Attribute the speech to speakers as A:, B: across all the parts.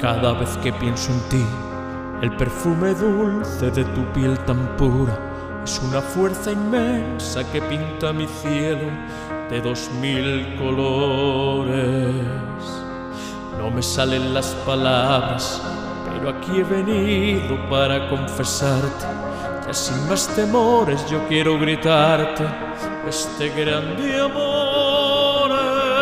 A: Cada vez que pienso en ti, el perfume dulce de tu piel tan pura es una fuerza inmensa que pinta mi cielo de 2000 colores. No me salen las palabras, pero aquí he venido para confesarte que sin más temores yo quiero gritarte este grande amor,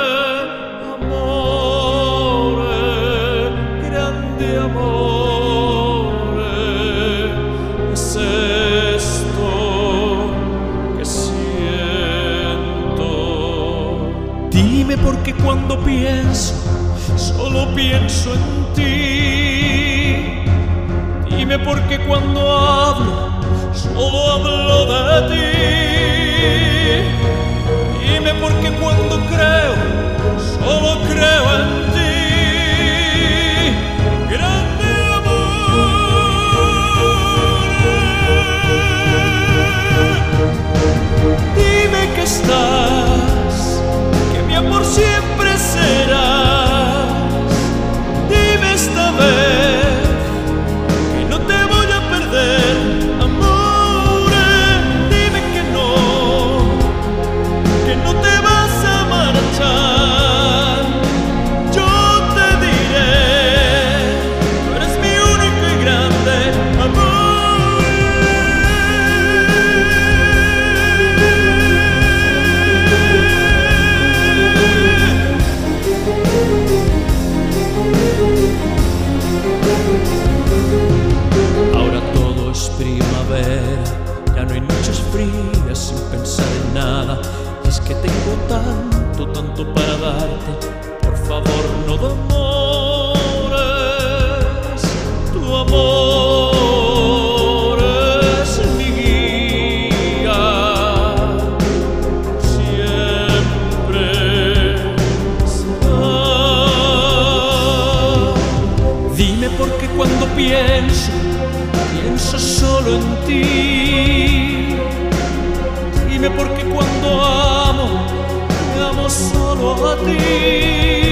A: grande amor, es esto que siento. Dime por qué cuando pienso, solo pienso en ti. Dime por qué cuando hablo, solo hablo de ti. Dime por qué cuando creo, solo creo en ti. Grande amor, dime que estás, que mi amor siempre serás. Dime esta vez que no te voy a perder, amor. Dime que no te vas a marchar. Yo te diré, tú eres mi único y grande amor. Ahora todo es primavera, ya no hay noches frías sin pensar en nada. Y es que tengo tanto, tanto para darte. Por favor, no demores. Tu amor es mi guía siempre será. Dime por qué cuando pienso, pienso solo en ti. Dime por qué cuando amo, me amo solo a ti.